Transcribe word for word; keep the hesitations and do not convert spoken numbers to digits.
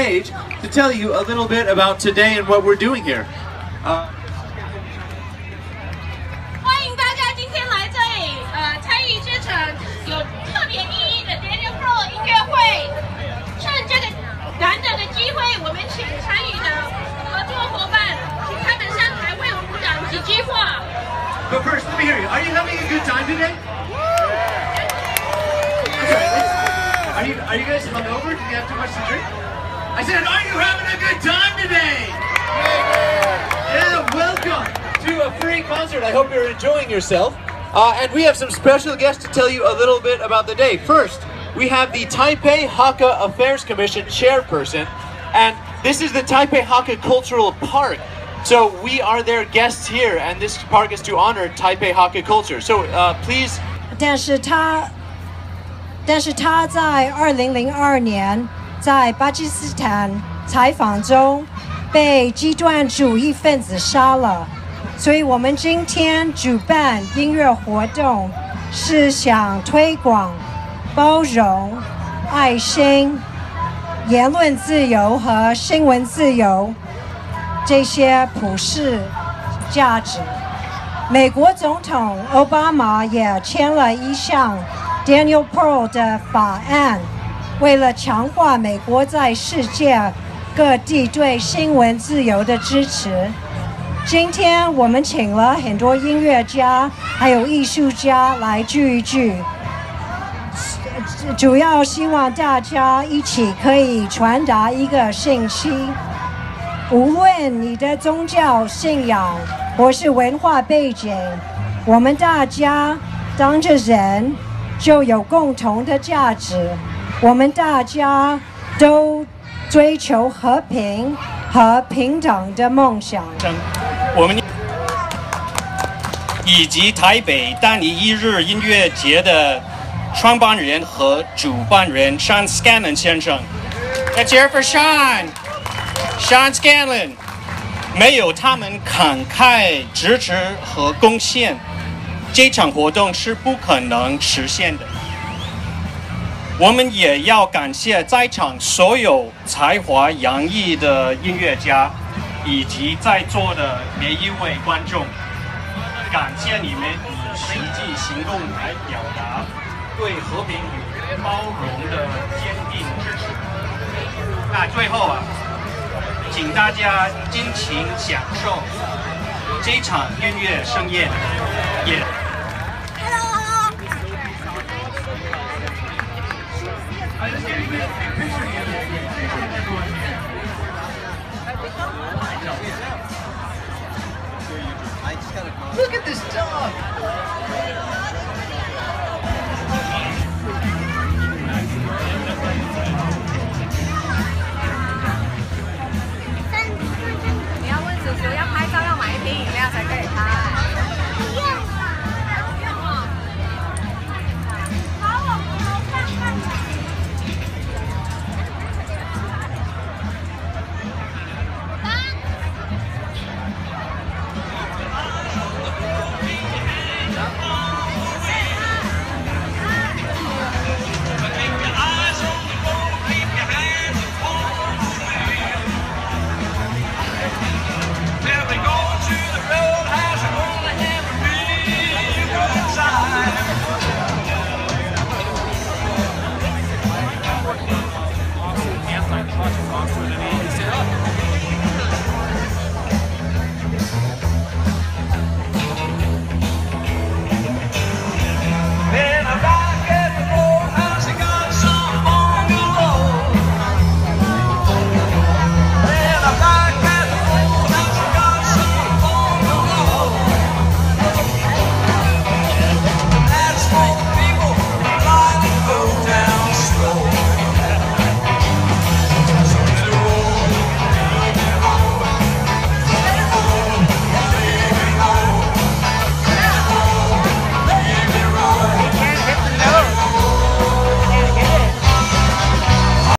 stage to tell you a little bit about today and what we're doing here. Uh, 欢迎大家今天来这里，呃，参与这场有特别意义的 Daniel Pearl 音乐会。趁这个难得的机会，我们请参与的合作伙伴，请他们上台为我们鼓掌几句话。 But first, let me hear you. Are you having a good time today? Are you Are you guys hungover? Did you have too much to drink? I said, are you having a good time today? Yeah, welcome to a free concert. I hope you're enjoying yourself. Uh, and we have some special guests to tell you a little bit about the day. First, we have the Taipei Hakka Affairs Commission chairperson, and this is the Taipei Hakka Cultural Park. So we are their guests here, and this park is to honor Taipei Hakka culture. So uh, please. 但是他，但是他在二零零二年在巴基斯坦采访中被极端主义分子杀了，所以我们今天举办音乐活动，是想推广包容、爱心、言论自由和新闻自由这些普世价值。美国总统奥巴马也签了一项 Daniel Pearl 的法案，为了强化美国在世界各地对新闻自由的支持。今天我们请了很多音乐家还有艺术家来聚一聚，主要希望大家一起可以传达一个信息，无论你的宗教信仰或是文化背景，我们大家当着人就有共同的价值，我们大家都追求和平和平等的梦想。 我们以及台北单一一日音乐节的创办人和主办人 Sean Scanlon 先生 ，Let's hear for Sean. Sean Scanlon. 没有他们慷慨支持和贡献，这场活动是不可能实现的。我们也要感谢在场所有才华洋溢的音乐家，以及在座的每一位观众。感谢你们以实际行动来表达对和平与包容的坚定支持。那最后啊，请大家尽情享受这场音乐盛宴。也 Hello。 Look at this dog.